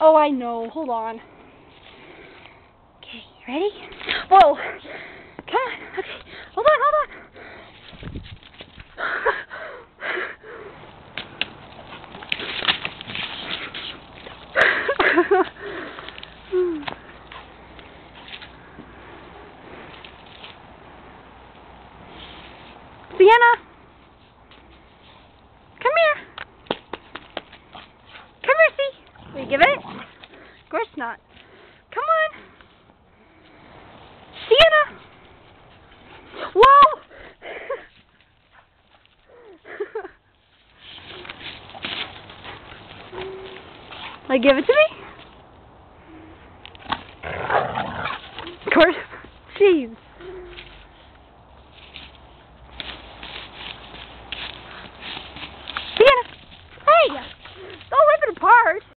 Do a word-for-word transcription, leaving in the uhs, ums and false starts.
Oh, I know. Hold on. Okay, ready? Whoa! Come on. Okay, hold on, hold on. Sienna! Come here! Come here, see? Will you give it? Of course not. Come on! Sienna! Whoa! Like, give it to me? Of course. Jeez.